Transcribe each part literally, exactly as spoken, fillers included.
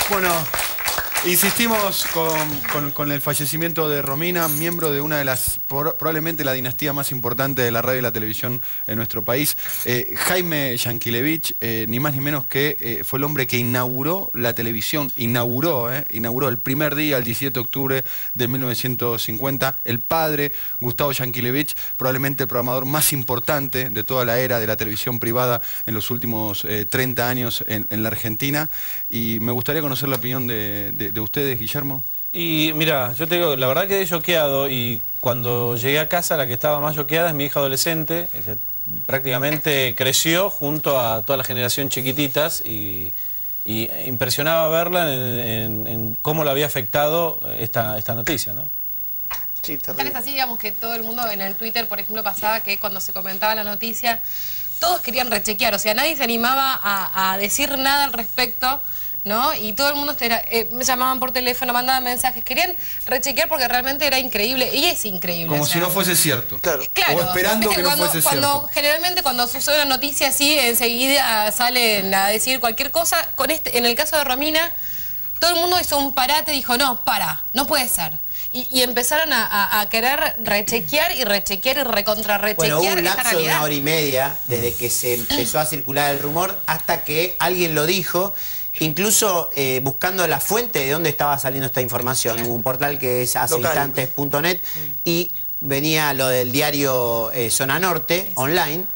Bueno, insistimos con, con, con el fallecimiento de Romina, miembro de una de las, probablemente la dinastía más importante de la radio y la televisión en nuestro país. Eh, Jaime Yankelevich, eh, ni más ni menos que eh, fue el hombre que inauguró la televisión, inauguró, eh, inauguró el primer día, el diecisiete de octubre de mil novecientos cincuenta. El padre, Gustavo Yankelevich, probablemente el programador más importante de toda la era de la televisión privada en los últimos eh, treinta años en, en la Argentina. Y me gustaría conocer la opinión de, de de ustedes, Guillermo. Y mira, yo te digo, la verdad quedé choqueado y cuando llegué a casa la que estaba más choqueada es mi hija adolescente. Ella prácticamente creció junto a toda la generación chiquititas y, y impresionaba verla en, en, en cómo le había afectado esta, esta noticia, ¿no? Sí, Tal es así, digamos, que todo el mundo en el Twitter, por ejemplo, pasaba que cuando se comentaba la noticia, todos querían rechequear, o sea, nadie se animaba a, a decir nada al respecto, ¿no? Y todo el mundo era, eh, me llamaban por teléfono, mandaban mensajes, querían rechequear porque realmente era increíble, y es increíble. Como o sea, si no fuese cierto. Claro. Claro, o esperando que cuando, no fuese cuando, cierto. Generalmente cuando sucede una noticia así, enseguida salen a decir cualquier cosa. Con este, en el caso de Romina, todo el mundo hizo un parate y dijo, no, para, no puede ser. Y, y empezaron a, a, a querer rechequear y rechequear y recontrarrechequear. Bueno, hubo un esta lapso de realidad. una hora y media desde que se empezó a circular el rumor hasta que alguien lo dijo. Incluso eh, buscando la fuente de dónde estaba saliendo esta información. Hubo un portal que es hace instantes punto net y venía lo del diario eh, Zona Norte, online,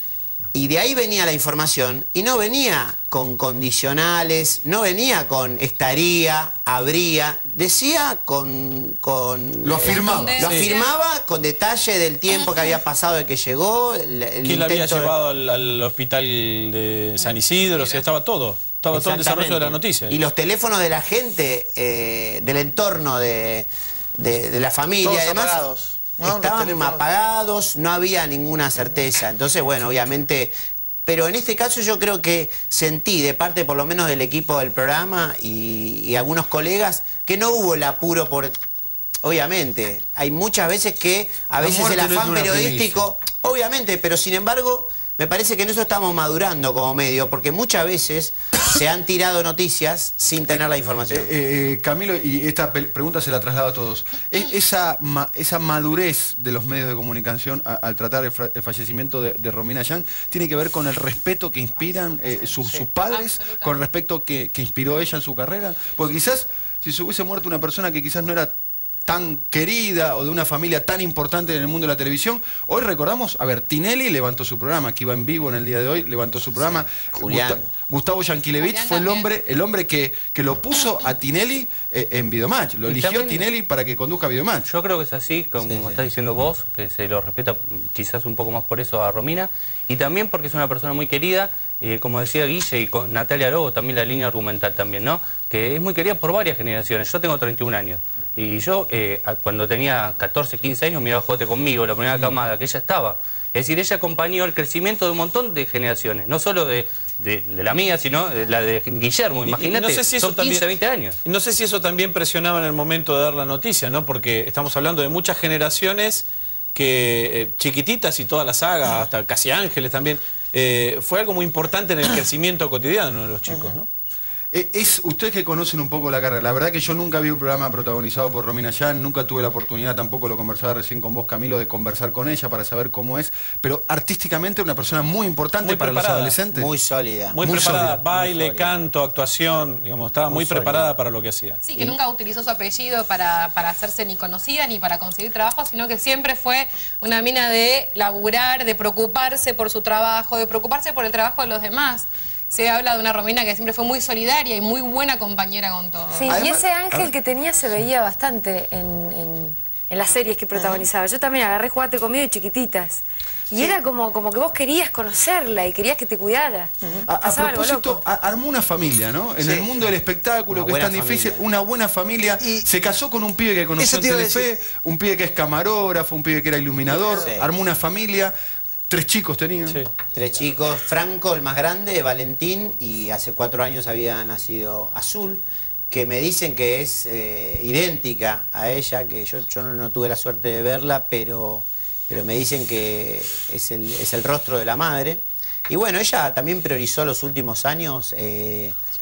y de ahí venía la información y no venía con condicionales, no venía con estaría, habría, decía con... con Lo afirmaba. Lo Sí. afirmaba con detalle del tiempo que había pasado de que llegó, el, el ¿Quién la había intento de- llevado al, al hospital de San Isidro? O sea, estaba todo. Estaba todo el desarrollo de la noticia. Y los teléfonos de la gente, eh, del entorno de, de, de la familia Todos y demás, apagados, ¿no? Los estaban teléfonos. apagados, no había ninguna certeza. Entonces, bueno, obviamente... Pero en este caso yo creo que sentí, de parte por lo menos del equipo del programa y, y algunos colegas, que no hubo el apuro por... Obviamente, hay muchas veces que a La veces el muerte no es afán una periodístico... Obviamente, pero sin embargo... Me parece que en eso estamos madurando como medio, porque muchas veces se han tirado noticias sin tener la información. Eh, eh, Camilo, y esta pregunta se la traslado a todos. Es, esa, ma esa madurez de los medios de comunicación a, al tratar el, el fallecimiento de, de Romina Yan tiene que ver con el respeto que inspiran eh, sus, sus padres, con el respeto que, que inspiró ella en su carrera. Porque quizás, si se hubiese muerto una persona que quizás no era tan querida o de una familia tan importante en el mundo de la televisión, hoy recordamos, a ver, Tinelli levantó su programa, que iba en vivo en el día de hoy, levantó su programa. Sí. Julián. Gusta Gustavo Yankelevich fue el hombre, el hombre que, que lo puso a Tinelli eh, en Videomatch, lo Y eligió también- Tinelli para que conduzca Videomatch. Yo creo que es así, como, Sí, como sí. estás diciendo vos, que se lo respeta quizás un poco más por eso a Romina, y también porque es una persona muy querida, eh, como decía Guille, y con Natalia Lobo, también la línea argumental también, ¿no? Que es muy querida por varias generaciones. Yo tengo treinta y un años, y yo eh, cuando tenía catorce, quince años miraba Juguete Conmigo, la primera camada que ella estaba. Es decir, ella acompañó el crecimiento de un montón de generaciones, no solo de, de, de la mía, sino de la de Guillermo. Y- y Imagínate, no sé si eso son también- quince, veinte años. Y no sé si eso también presionaba en el momento de dar la noticia, ¿no? Porque estamos hablando de muchas generaciones que, eh, chiquititas y toda la saga, hasta Casi Ángeles también, eh, fue algo muy importante en el crecimiento cotidiano de los chicos, ¿no? Eh, Es, ustedes que conocen un poco la carrera, la verdad que yo nunca vi un programa protagonizado por Romina Yan, nunca tuve la oportunidad, tampoco lo conversaba recién con vos, Camilo, de conversar con ella para saber cómo es, pero artísticamente una persona muy importante Muy para preparada. los adolescentes. Muy sólida. Muy, Muy preparada, sólida, baile, muy sólida. canto, actuación, digamos, estaba muy, Muy sólida. preparada para lo que hacía. Sí, que nunca utilizó su apellido para, para hacerse ni conocida ni para conseguir trabajo, sino que siempre fue una mina de laburar, de preocuparse por su trabajo, de preocuparse por el trabajo de los demás. Se habla de una Romina que siempre fue muy solidaria y muy buena compañera con todo. Sí, y Además- ese a ángel ver. que tenía se veía bastante en, en, en las series que protagonizaba. Yo también agarré Jugate Conmigo y chiquititas. Y era como, como que vos querías conocerla y querías que te cuidara. A, a Pasaba algo propósito, loco. a- armó una familia, ¿no? En Sí. el mundo del espectáculo, Una que es tan buena difícil, familia. una buena familia. Y- se casó con un pibe que conoció Eso en te iba a Telefe, decir. un pibe que es camarógrafo, un pibe que era iluminador, Sí. armó una familia, tres chicos tenían. Sí. Tres chicos, Franco, el más grande, Valentín, y hace cuatro años había nacido Azul, que me dicen que es eh, idéntica a ella, que yo, yo no, no tuve la suerte de verla, pero, pero me dicen que es el, es el rostro de la madre. Y bueno, ella también priorizó los últimos años eh,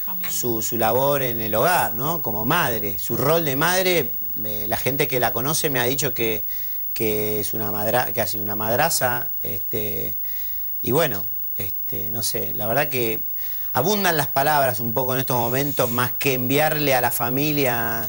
su, su labor en el hogar, ¿no? Como madre, su rol de madre. Eh, la gente que la conoce me ha dicho que, que es una madra, que ha sido una madraza, este, y bueno, este, no sé, la verdad que abundan las palabras un poco en estos momentos, más que enviarle a la familia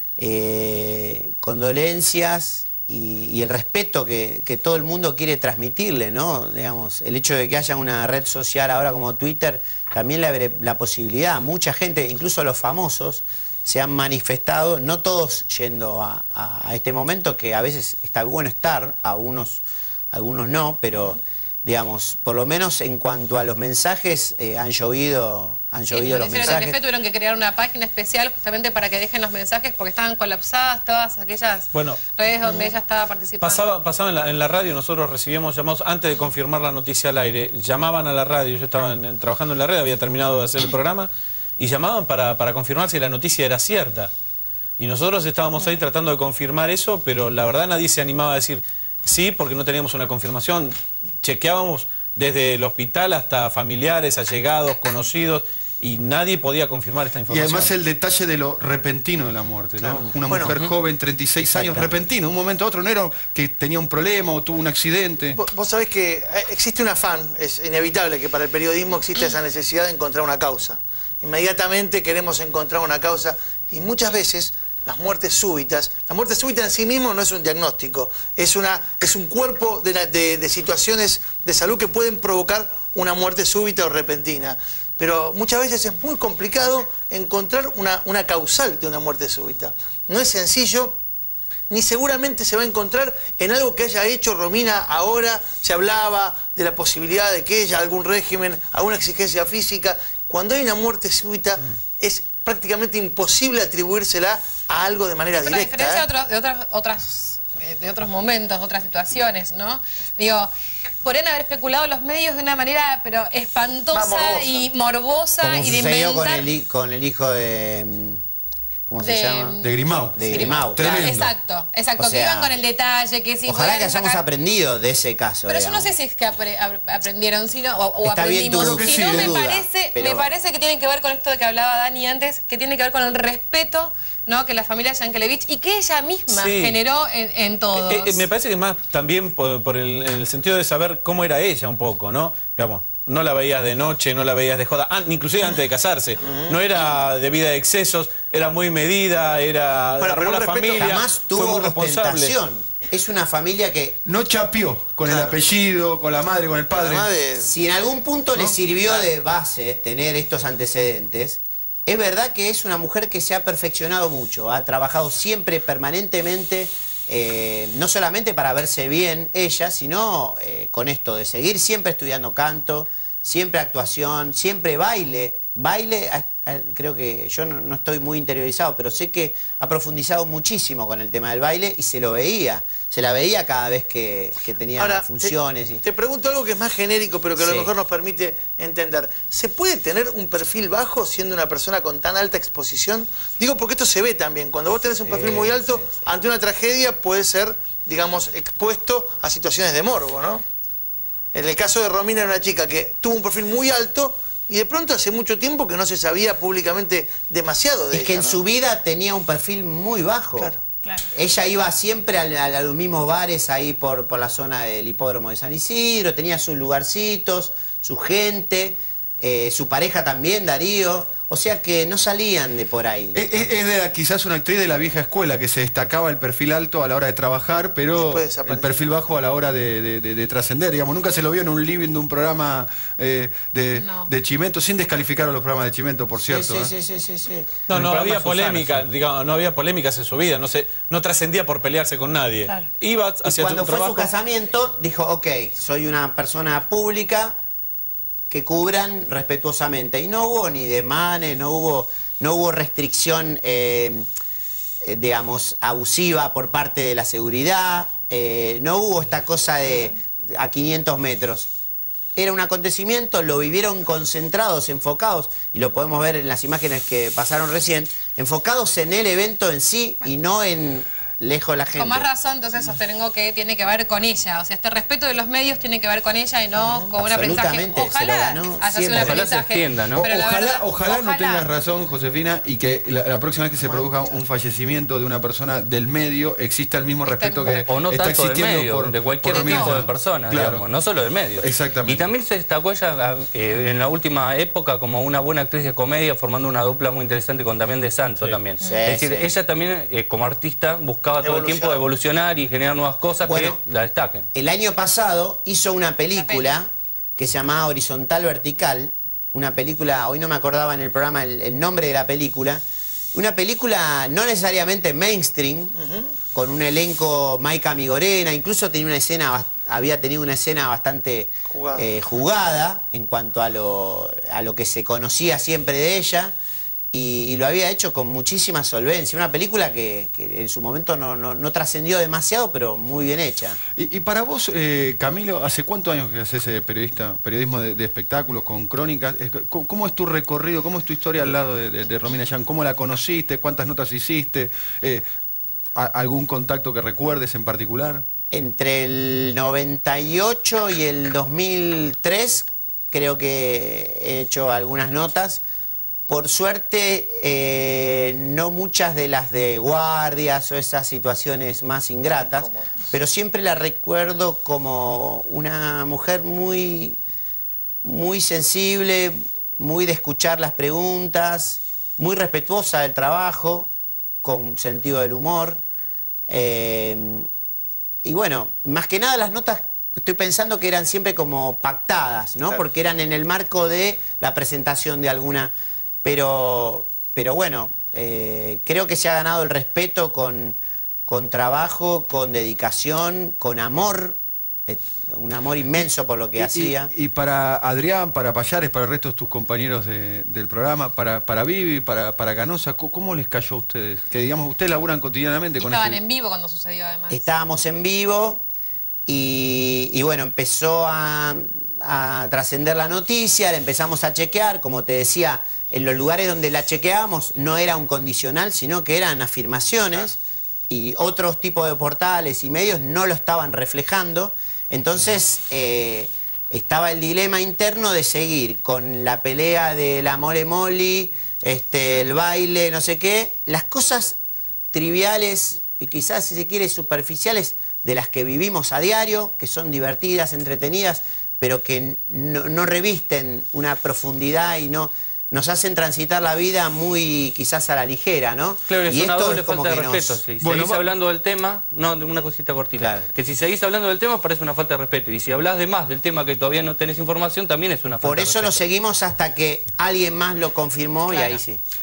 eh, condolencias y, y el respeto que, que todo el mundo quiere transmitirle, ¿no? Digamos, el hecho de que haya una red social ahora como Twitter también le abre la posibilidad. Mucha gente, incluso los famosos, se han manifestado, no todos yendo a, a, a este momento, que a veces está bueno estar, a unos, algunos no, pero digamos, por lo menos en cuanto a los mensajes, eh, han llovido, han llovido sí, los mensajes. En Telefe tuvieron que crear una página especial justamente para que dejen los mensajes, porque estaban colapsadas todas aquellas bueno, redes donde ella estaba participando. Pasaba, pasaba en, la, en la radio, nosotros recibíamos llamados antes de confirmar la noticia al aire, llamaban a la radio, yo estaba en, trabajando en la red, había terminado de hacer el programa, y llamaban para, para confirmar si la noticia era cierta. Y nosotros estábamos ahí tratando de confirmar eso, pero la verdad nadie se animaba a decir sí, porque no teníamos una confirmación. Chequeábamos desde el hospital hasta familiares, allegados, conocidos, y nadie podía confirmar esta información. Y además el detalle de lo repentino de la muerte, ¿no? Claro. Una Bueno, mujer joven, treinta y seis años, repentino, de un momento a otro, no era que tenía un problema o tuvo un accidente. Vos, vos sabés que existe un afán, es inevitable que para el periodismo exista esa necesidad de encontrar una causa. Inmediatamente queremos encontrar una causa y muchas veces las muertes súbitas, la muerte súbita en sí mismo no es un diagnóstico, es, una, es un cuerpo de, la, de, de situaciones de salud que pueden provocar una muerte súbita o repentina. Pero muchas veces es muy complicado encontrar una, una causal de una muerte súbita. No es sencillo, ni seguramente se va a encontrar en algo que haya hecho Romina ahora. Se hablaba de la posibilidad de que ella, algún régimen, alguna exigencia física. Cuando hay una muerte súbita, mm. es prácticamente imposible atribuírsela a algo de manera Pero directa. A diferencia ¿eh? de, otros, de, otras, otras, de otros momentos, otras situaciones, ¿no? Digo, podrían haber especulado los medios de una manera pero espantosa morbosa. y morbosa como y de sucedió inventar... con el, con el hijo de... ¿Cómo de, se llama? De Grimau. De Grimau. Tremendo. Exacto, exacto. O sea, que iban con el detalle, que si ojalá que hayamos sacar... aprendido de ese caso. Pero digamos. yo no sé si es que apre aprendieron sino, o, o Está aprendimos. bien tú, si sí, no, me, duda, parece, pero... me parece que tiene que ver con esto de que hablaba Dani antes, que tiene que ver con el respeto, ¿no? Que la familia Yankelevich y que ella misma sí. generó en, en todos. Eh, eh, me parece que más también por, por el, el sentido de saber cómo era ella un poco, ¿no? Digamos, no la veías de noche, no la veías de joda, ah, inclusive antes de casarse. No era de vida de excesos, era muy medida, era bueno, pero la familia, jamás tuvo ostentación. Es una familia que... No chapeó con claro. el apellido, con la madre, con el padre. Madre... Si en algún punto ¿no? le sirvió claro. de base tener estos antecedentes, es verdad que es una mujer que se ha perfeccionado mucho, ha trabajado siempre, permanentemente, eh, no solamente para verse bien ella, sino eh, con esto de seguir siempre estudiando canto, siempre actuación, siempre baile. Baile, a, a, creo que yo no, no estoy muy interiorizado, pero sé que ha profundizado muchísimo con el tema del baile y se lo veía. Se la veía cada vez que, que tenía Ahora, funciones. Te, y... te pregunto algo que es más genérico, pero que a lo sí. mejor nos permite entender. ¿Se puede tener un perfil bajo siendo una persona con tan alta exposición? Digo porque esto se ve también. Cuando vos tenés un perfil sí, muy alto, sí, sí. ante una tragedia puede ser, digamos, expuesto a situaciones de morbo, ¿no? En el caso de Romina era una chica que tuvo un perfil muy alto y de pronto hace mucho tiempo que no se sabía públicamente demasiado de ella. Es que en ¿no? su vida tenía un perfil muy bajo. Claro. Claro. Ella iba siempre a, a, a los mismos bares ahí por, por la zona del hipódromo de San Isidro, tenía sus lugarcitos, su gente, eh, su pareja también, Darío. O sea que no salían de por ahí. Es, es de, quizás una actriz de la vieja escuela que se destacaba el perfil alto a la hora de trabajar, pero el perfil bajo a la hora de, de, de, de trascender. Digamos, nunca se lo vio en un living de un programa eh, de, no. de Chimento, sin descalificar a los programas de Chimento, por cierto. Sí, ¿eh? sí, sí, sí, sí. No, no había polémica, Susana, sí. digamos, no había polémicas en su vida, no se, no trascendía por pelearse con nadie. Claro. Iba hacia y cuando tu fue trabajo. su casamiento, dijo, ok, soy una persona pública que cubran respetuosamente. Y no hubo ni desmanes, no hubo... No hubo restricción, eh, eh, digamos, abusiva por parte de la seguridad, eh, no hubo esta cosa de a quinientos metros. Era un acontecimiento, lo vivieron concentrados, enfocados, y lo podemos ver en las imágenes que pasaron recién, enfocados en el evento en sí y no en lejos de la gente. Con más razón, entonces sostengo que tiene que ver con ella. O sea, este respeto de los medios tiene que ver con ella y no uh-huh. con un aprendizaje. Ojalá haya sido un ojalá se extienda, ¿no? O, ojalá, verdad, ojalá, ojalá no tengas razón, Josefina, y que la, la próxima vez que se bueno. produzca un fallecimiento de una persona del medio exista el mismo respeto que o no está tanto existiendo del medio, por, de cualquier por tipo de personas, claro. digamos, no solo del medio. Exactamente. Y también se destacó ella eh, en la última época como una buena actriz de comedia, formando una dupla muy interesante con Damián de Santo sí. también. Sí, es decir, sí. ella también eh, como artista buscaba todo el tiempo evolucionar y generar nuevas cosas bueno, que la destaquen. El año pasado hizo una película que se llamaba Horizontal Vertical, una película, hoy no me acordaba en el programa el, el nombre de la película, una película no necesariamente mainstream, uh-huh. con un elenco Maika Migorena, incluso tenía una escena, había tenido una escena bastante jugada, eh, jugada en cuanto a lo, a lo que se conocía siempre de ella. Y, y lo había hecho con muchísima solvencia. Una película que, que en su momento no, no, no trascendió demasiado, pero muy bien hecha. Y, y para vos, eh, Camilo, ¿hace cuántos años que haces eh, periodista, periodismo de, de espectáculos, con crónicas? ¿Cómo, ¿Cómo es tu recorrido? ¿Cómo es tu historia al lado de, de, de Romina Yan? ¿Cómo la conociste? ¿Cuántas notas hiciste? Eh, a, ¿Algún contacto que recuerdes en particular? Entre el noventa y ocho y el dos mil tres creo que he hecho algunas notas. Por suerte, eh, no muchas de las de guardias o esas situaciones más ingratas, pero siempre la recuerdo como una mujer muy, muy sensible, muy de escuchar las preguntas, muy respetuosa del trabajo, con sentido del humor. Eh, y bueno, más que nada las notas estoy pensando que eran siempre como pactadas, ¿no? Claro. Porque eran en el marco de la presentación de alguna... Pero, pero bueno, eh, creo que se ha ganado el respeto con, con trabajo, con dedicación, con amor, eh, un amor inmenso por lo que y, hacía. Y, y para Adrián, para Payares, para el resto de tus compañeros de, del programa, para, para Vivi, para, para Canosa, ¿cómo les cayó a ustedes? Que digamos, ustedes laburan cotidianamente con Estaban este... en vivo cuando sucedió además. Estábamos en vivo y, y bueno, empezó a, a trascender la noticia, la empezamos a chequear, como te decía... En los lugares donde la chequeábamos no era un condicional, sino que eran afirmaciones y otros tipos de portales y medios no lo estaban reflejando. Entonces eh, estaba el dilema interno de seguir con la pelea de la mole moli, este, el baile, no sé qué, las cosas triviales y quizás, si se quiere, superficiales de las que vivimos a diario, que son divertidas, entretenidas, pero que no, no revisten una profundidad y no... nos hacen transitar la vida muy quizás a la ligera, ¿no? Claro, es y una esto doble es como falta de que respeto. nos... Si bueno, seguís va... hablando del tema, no, de una cosita cortita. Claro. Que si seguís hablando del tema parece una falta de respeto. Y si hablas de más del tema que todavía no tenés información, también es una falta Por de eso respeto. lo seguimos hasta que alguien más lo confirmó claro. Y ahí sí.